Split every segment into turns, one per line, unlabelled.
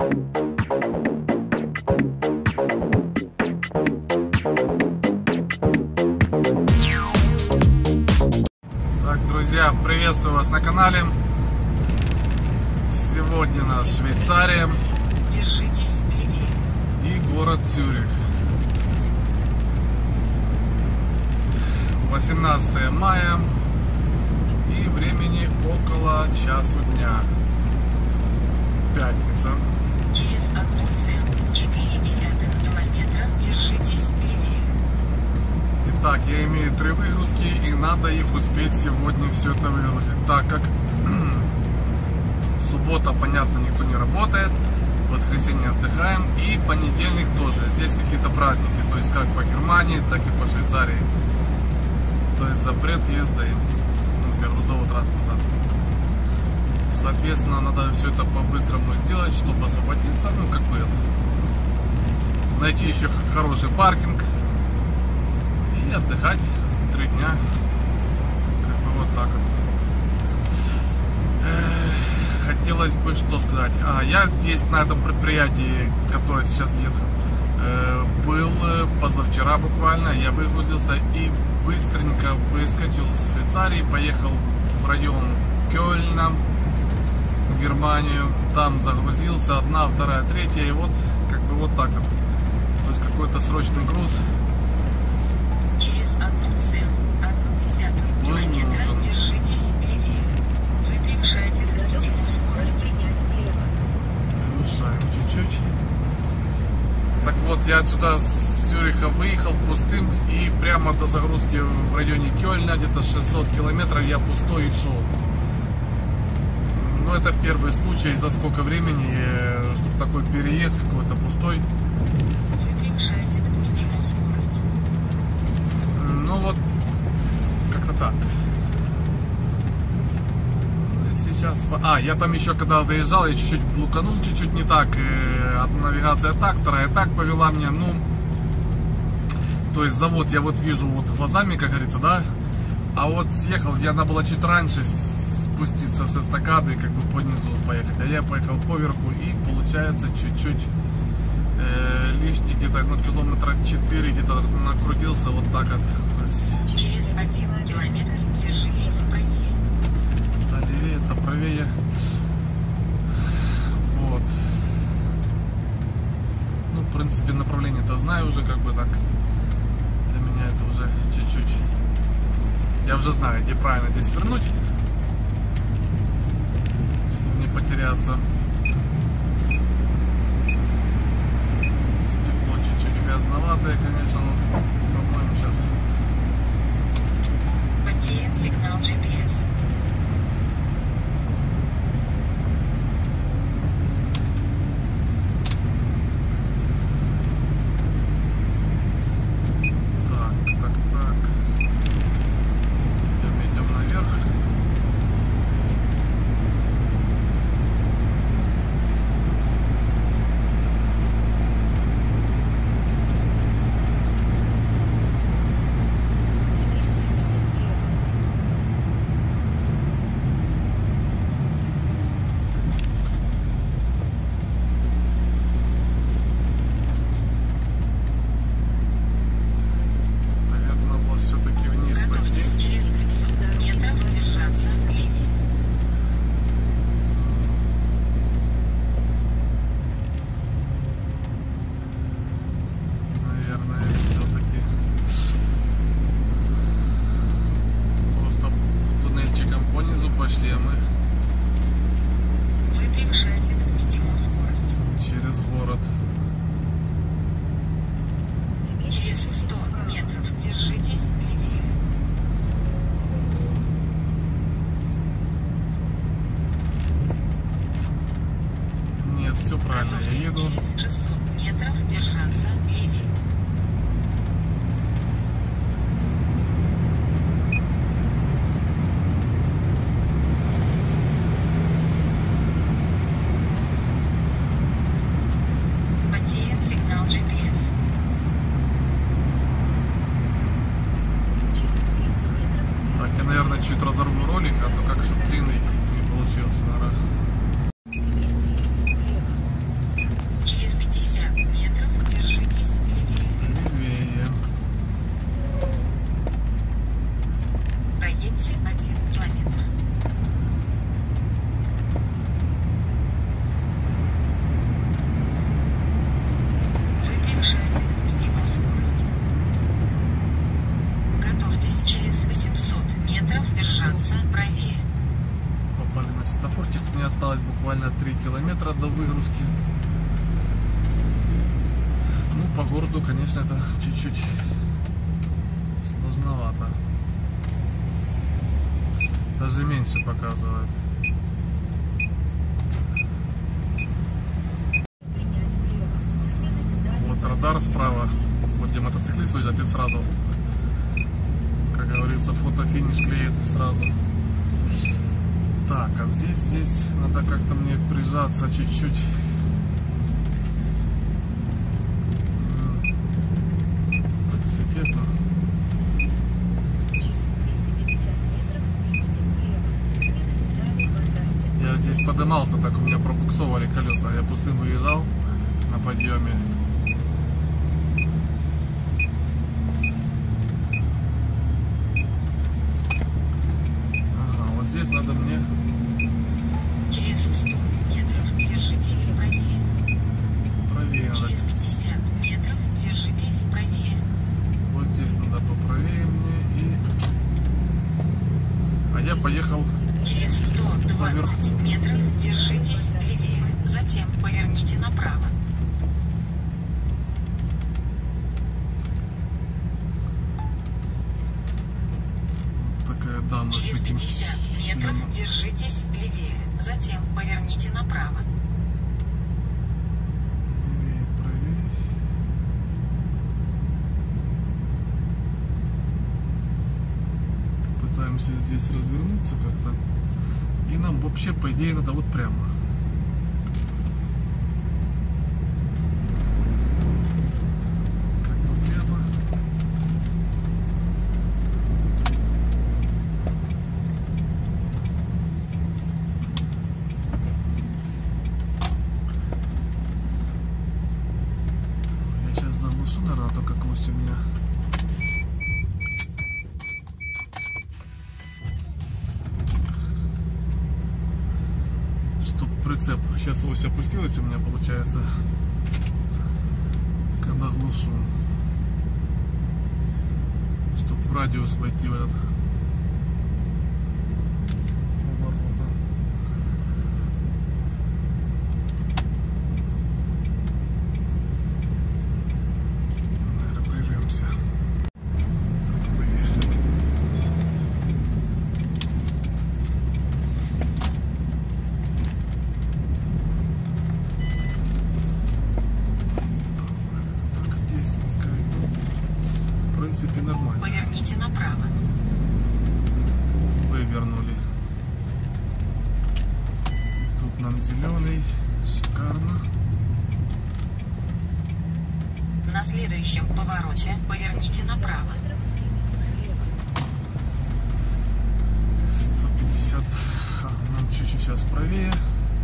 Так, друзья, приветствую вас на канале. Сегодня у нас Швейцария.
Держитесь левее.
И город Цюрих. 18 мая. И времени около часу дня. Пятница.
Через 1,4 километра держитесь левее.
Итак, я имею 3 выгрузки, и надо их успеть сегодня все это выгрузить, так как суббота, понятно, никто не работает, в воскресенье отдыхаем, и понедельник тоже. Здесь какие-то праздники, то есть как по Германии, так и по Швейцарии. То есть запрет езды для грузового транспорта. Соответственно, надо все это по-быстрому сделать, чтобы освободиться, ну как бы это. Найти еще хороший паркинг и отдыхать 3 дня. Как бы вот так вот. Хотелось бы что сказать. Я здесь на этом предприятии, которое сейчас еду, был позавчера буквально. Я выгрузился и быстренько выскочил с Швейцарии, поехал в район Кёльна, в Германию. Там загрузился 1, 2, 3, и вот как бы вот так вот. То есть какой-то срочный груз.
Через 1,1 километра держитесь левее. Вы превышаете допустимую скорость.
Превышаем чуть-чуть. Так вот, я отсюда с Цюриха выехал пустым, и прямо до загрузки в районе Кёльна, где-то 600 километров, я пустой и шел. Но это первый случай, за сколько времени, чтобы такой переезд какой-то пустой.
Вы превышаете допустимую скорость.
Ну вот, как-то так. Сейчас... я там еще когда заезжал, я чуть-чуть блуканул, чуть-чуть не так. Навигация так, вторая так повела мне. Ну, то есть завод я вот вижу вот глазами, как говорится, да. А вот съехал, надо было чуть раньше спуститься с эстакады, как бы по низу поехать. А я поехал поверху, и получается чуть-чуть лишний, где-то километра 4 где-то накрутился вот так вот.
Через 1 километр держитесь правее.
Да, левее, это правее. Вот. Ну, в принципе, направление-то знаю уже, как бы так. Для меня это уже чуть-чуть. Я уже знаю, где правильно здесь свернуть, чтобы не потеряться. Стекло чуть-чуть грязноватое, конечно, но, по-моему, сейчас.
Потерян сигнал GPS.
Пошли, а мы
Вы превышаете допустимую скорость.
через город.
Через 100 метров держитесь левее.
Нет, все правильно, я еду.
Через 600 метров держаться левее. Потерян сигнал GPS.
Так, я, наверное, чуть разорву ролик, а то как, чтобы длинный не получился, наверное. осталось буквально 3 километра до выгрузки. Ну, по городу, конечно, это чуть-чуть сложновато. Даже меньше показывает. Вот радар справа. Вот где мотоциклист выезжает, и сразу, как говорится, фото-финиш клеит сразу. Так, а здесь надо как-то мне прижаться чуть-чуть. Все тесно. Я здесь подымался, так у меня пробуксовывали колеса. Я пустым выезжал на подъеме. Ага, вот здесь надо мне...
Через 100 метров держитесь правее.
Правее надо.
Через 50 метров держитесь правее.
Вот здесь надо поправее мне и... А я поехал...
Через 120 метров держитесь левее. Затем поверните направо.
Такая дама.
Через 50 метров держитесь левее. Затем поверните направо.
Левее, правее. Пытаемся здесь развернуться как-то. И нам вообще, по идее, надо вот прямо. Как бы прямо. Я сейчас заглушу, наверное, только колось у меня. Прицеп. Сейчас ось опустилась у меня, получается, когда глушу, чтобы в радиус войти в этот поворот. Наверное, прервемся. В принципе, нормально.
Поверните направо.
Вывернули. Тут нам зеленый. Шикарно.
На следующем повороте поверните направо.
150. Нам чуть-чуть сейчас правее.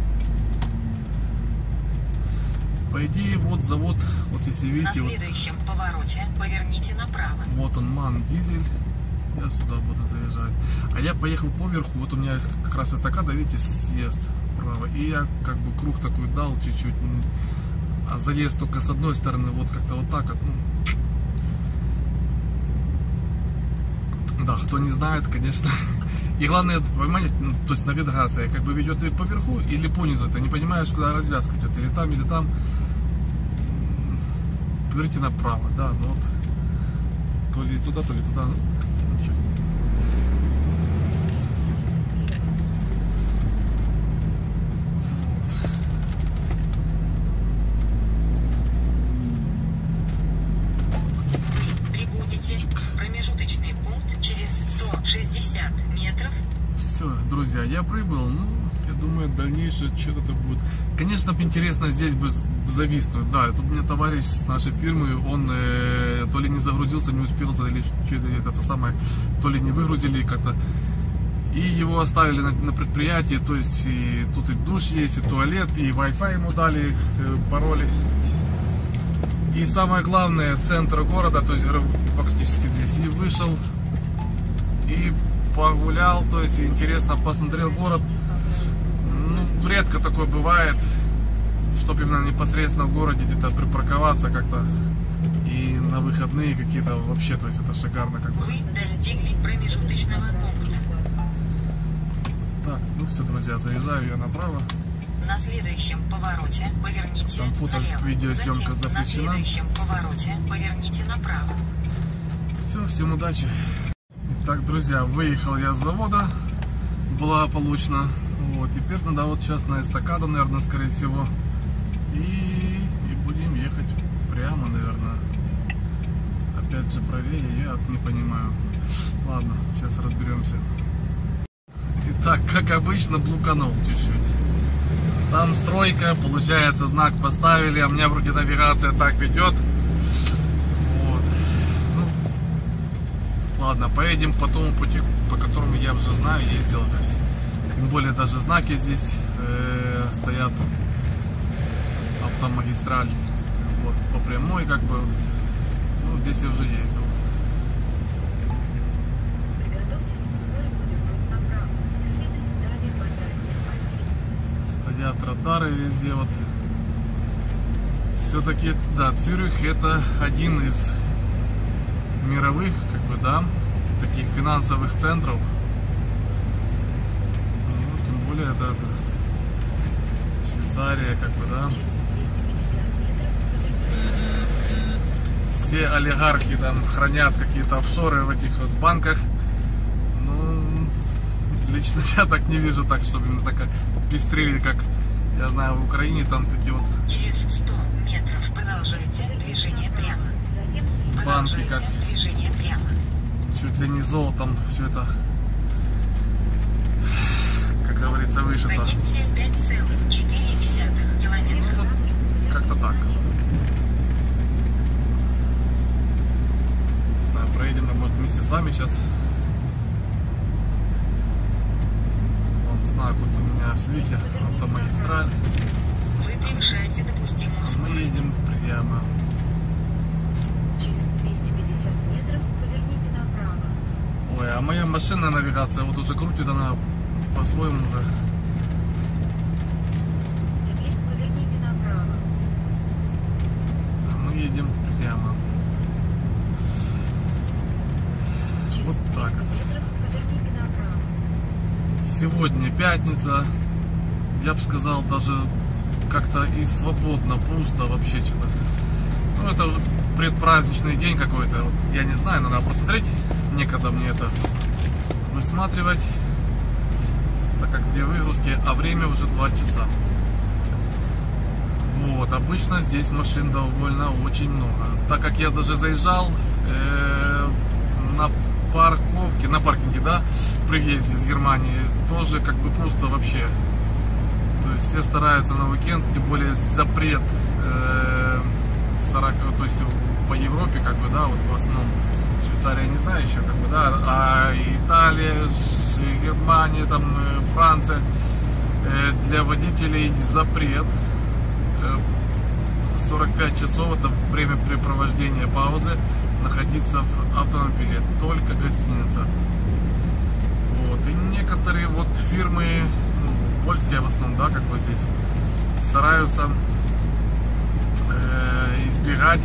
По идее, вот завод, вот если видите,
На следующем повороте поверните направо.
вот он, МАН дизель. Я сюда буду заезжать. А я поехал поверху, вот у меня как раз эстакада, видите, съезд вправо. И я как бы круг такой дал чуть-чуть. А заезд только с одной стороны, вот как-то вот так вот. Ну. Да, кто не знает, конечно. И главное, понимаете, ну, то есть навигация как бы ведет и по верху, или по низу. Ты не понимаешь, куда развязка идет, или там, или там. Поверните направо, да, ну вот. То ли туда, то ли туда. Ничего.
Прибудете в промежуточный пункт через 160 метров.
Все, друзья, я прибыл. Ну, я думаю, дальнейшее что-то будет. Конечно, интересно здесь бы зависнуть. Да, тут у меня товарищ с нашей фирмы, он то ли не загрузился, не успел, или что-то это самое, то ли не выгрузили как-то. И его оставили на предприятии, то есть и тут и душ есть, и туалет, и Wi-Fi ему дали, пароли. И самое главное, центр города, то есть практически здесь. И вышел, и погулял, то есть интересно посмотрел город. Ну, редко такое бывает, чтобы именно непосредственно в городе где-то припарковаться как-то. И на выходные какие-то вообще, то есть это шикарно как бы.
Вы достигли промежуточного пункта.
Так, ну все, друзья, заезжаю я направо.
На следующем повороте поверните
Там фото,
налево.
видеосъемка
Затем на
запрещена.
следующем повороте поверните направо.
Все, всем удачи. Итак, друзья, выехал я с завода благополучно. Вот, теперь надо вот сейчас на эстакаду, наверное, скорее всего. И будем ехать прямо, наверное. Опять же правее, я не понимаю. Ладно, сейчас разберемся. Итак, как обычно, блуканул чуть-чуть. Там стройка, получается, знак поставили, а меня вроде навигация так ведет. Вот. Ну, ладно, поедем по тому пути, по которому я уже знаю, ездил здесь. Тем более даже знаки здесь стоят. Автомагистраль. Вот, по прямой, как бы. Ну, здесь я уже ездил.
Приготовьтесь вскоре повернуть направо. Следуйте далее по трассе 1.
Стоят радары везде, вот. Все-таки, да, Цюрих это один из мировых, как бы, да, таких финансовых центров. Ну, тем более, да, Швейцария, как бы, да.
Через 250 метров повернуть.
Все олигархи там хранят какие-то офшоры в этих вот банках. Ну, лично я так не вижу, так, чтобы именно так пестрили, как, я знаю, в Украине там такие вот
Через 100 метров продолжайте движение прямо.
Затем
банки,
Продолжайте
как
движение прямо.
чуть ли не золотом все это, как говорится, вышито.
Проедьте 5,4 километра.
Ну, вот как-то так. Не знаю, проедем, может, вместе с вами сейчас. Вон знак вот у меня, видите, автомагистраль.
Вы превышаете допустимую
А мы
скорость.
едем прямо.
через 250 метров поверните направо.
Ой, а моя машинная навигация вот уже крутит, она по-своему уже.
Теперь поверните направо.
А мы едем прямо.
Через
Вот
300
так.
метров поверните направо.
Сегодня пятница. Я бы сказал, даже как-то и свободно, пусто вообще что-то. Ну, это уже предпраздничный день какой-то. Вот, я не знаю, надо посмотреть. Некогда мне это высматривать. Так как где выгрузки, а время уже 2 часа. Вот, обычно здесь машин довольно очень много. Так как я даже заезжал на парковке, на паркинге, да, при въезде из Германии, тоже как бы пусто вообще. То есть все стараются на уикенд, тем более запрет 40, то есть по Европе, как бы, да, вот в основном Швейцария не знаю еще, как бы, да, а Италия, Германия, там, Франция, для водителей запрет 45 часов, это времяпрепровождения паузы, находиться в автомобиле, только гостиница. Вот, и некоторые вот фирмы, ну, польские в основном, да, как бы здесь, стараются избегать,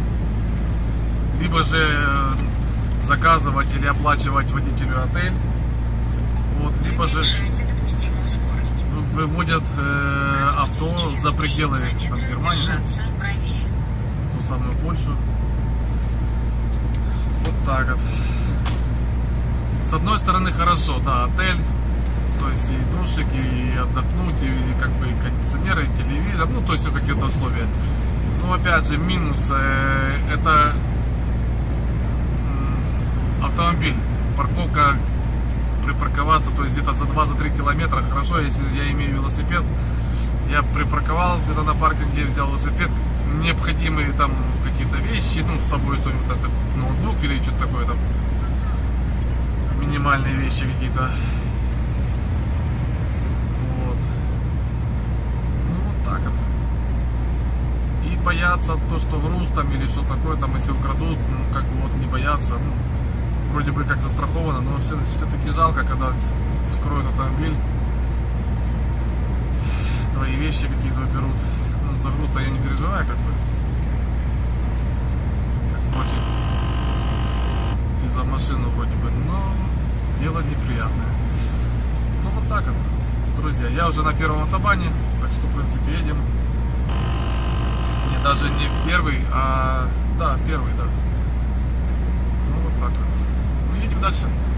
либо же заказывать или оплачивать водителю отель, вот,
Вы
либо же
превышаете допустимую скорость.
выводят авто за пределы там, Германии,
Держаться правее.
ту самую Польшу. Вот так вот. С одной стороны хорошо, да, отель, то есть и душик, и отдохнуть, и как бы и кондиционеры, и телевизор, ну то есть какие-то условия. Но опять же минус, это автомобиль, парковка, припарковаться, то есть где-то за 2-3 километра, хорошо, если я имею велосипед, я припарковал где-то на паркинге, взял велосипед, необходимые там какие-то вещи, ну с собой что-нибудь, это ноутбук или что-то такое там, минимальные вещи какие-то. Вот. Ну вот так вот. И бояться то, что груз там или что такое, там если украдут, ну как бы вот не бояться, ну, вроде бы как застраховано, но все-таки жалко, когда вскроют автомобиль, твои вещи какие-то берут. Ну, за груз-то я не переживаю, как бы. Как очень. И за машину вроде бы, но дело неприятное. Ну вот вот так вот, друзья. Я уже на первом автобане, так что, в принципе, едем. Не, даже не первый, а... Да, первый, да. Ну, вот так вот. Ну, едем дальше.